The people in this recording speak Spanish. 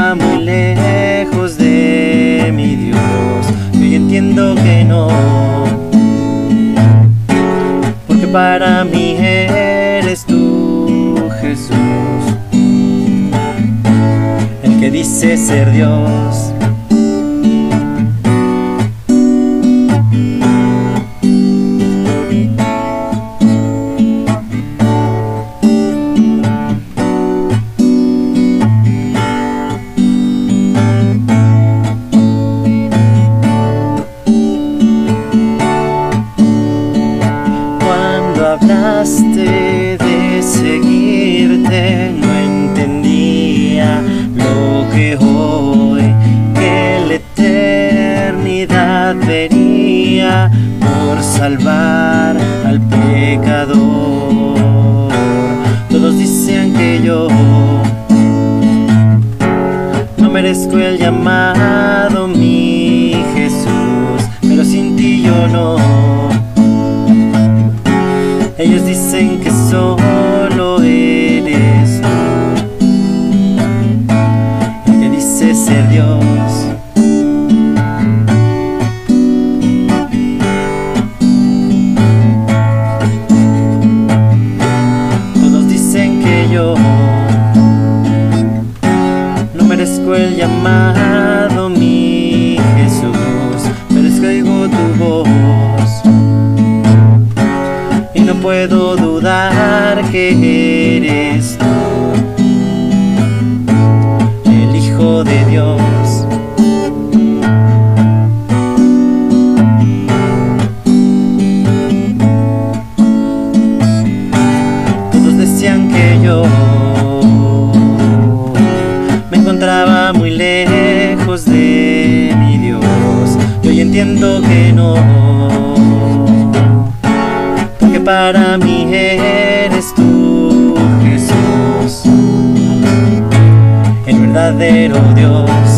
encontraba muy lejos de mi Dios. Y hoy entiendo que no, porque para mí eres tú, Jesús, el que dice ser Dios. Hablaste de seguirte, no entendía lo que hoy, que la eternidad venía por salvar al pecador. Todos dicen que yo no merezco el llamado, mi Jesús, pero sin ti yo no. Ellos dicen que solo eres tú, el que dice ser Dios. Todos dicen que yo no merezco el llamado, mi Jesús, pero es que oigo tu voz. No puedo dudar que eres tú, el Hijo de Dios. Todos decían que yo me encontraba muy lejos de mi Dios. Y hoy entiendo que no, que para mí eres tú, Jesús, el verdadero Dios.